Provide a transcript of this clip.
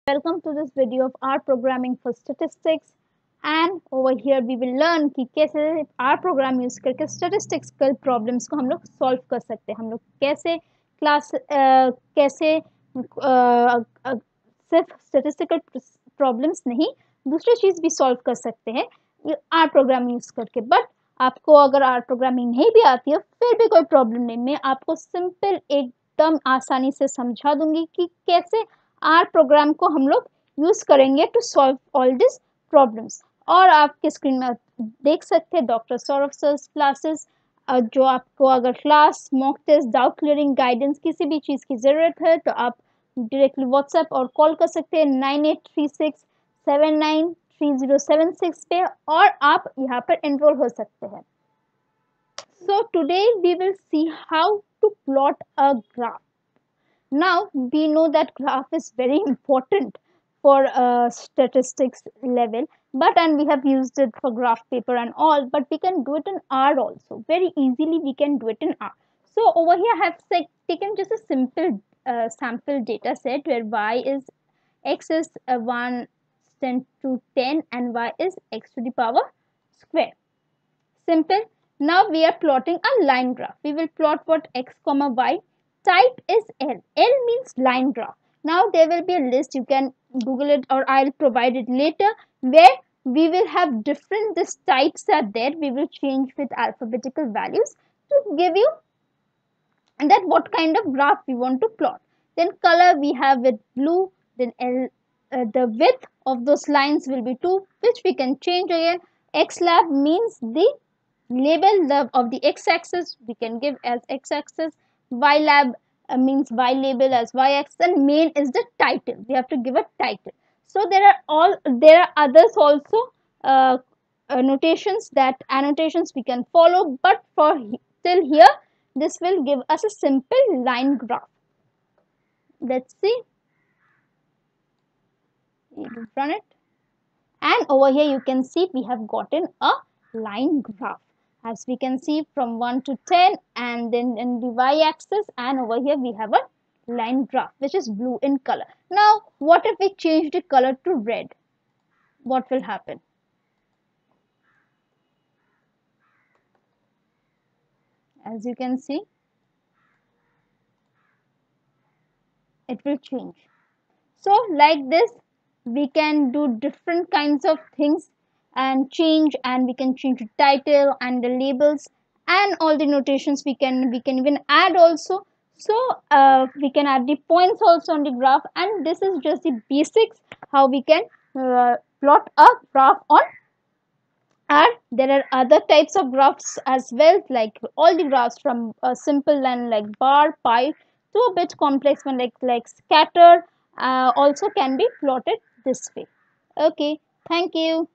Welcome to this video of R programming for statistics. And over here we will learn कि कैसे R program use करके statistical problems को हम लोग solve कर सकते हैं. हम लोग कैसे कैसे सिर्फ statistical problems नहीं दूसरी चीज़ भी solve कर सकते हैं R program use करके. But आपको अगर R programming नहीं भी आती है फिर भी कोई problem नहीं. मैं आपको simple एकदम आसानी से समझा दूंगी कि कैसे R प्रोग्राम को हम लोग यूज करेंगे to solve all this problems. और आपके स्क्रीन में देख सकते हैं डॉक्टर सौरभ सर क्लासेस, जो आपको अगर class, mock test, doubt clearing, guidance किसी भी चीज़ की ज़रूरत है तो आप डायरेक्टली व्हाट्सएप और कॉल कर सकते हैं 9836793076 पे और आप यहाँ पर एनरोल हो सकते हैं. So today we will see how to plot a graph. Now we know that graph is very important for statistics level, and we have used it for graph paper and all, but we can do it in R also. Very easily we can do it in R. So over here I have taken just a simple sample data set where x is 1 to 10 and y is x to the power square. Simple. Now we are plotting a line graph. We will plot what x comma y. Type is L. L means line graph. Now there will be a list. You can Google it or I'll provide it later where we will have different this types are there. We will change with alphabetical values to give you that what kind of graph we want to plot. Then color we have with blue. Then L, the width of those lines will be 2, which we can change again. X lab means the label of the x-axis we can give as x-axis. Y lab means y label as y-axis, and main is the title. We have to give a title. So there are others also notations, that annotations we can follow, but for till here this will give us a simple line graph. Let's see. We will run it, and over here you can see we have gotten a line graph. As we can see from 1 to 10 and then in the y-axis, and over here we have a line graph which is blue in color. Now what if we change the color to red? What will happen? As you can see, it will change. So like this we can do different kinds of things and change, and we can change the title and the labels and all the notations. We can even add also. So we can add the points also on the graph, and this is just the basics how we can plot a graph on R. There are other types of graphs as well, like all the graphs from a simple line like bar, pie to a bit complex one like scatter also can be plotted this way. Okay, thank you.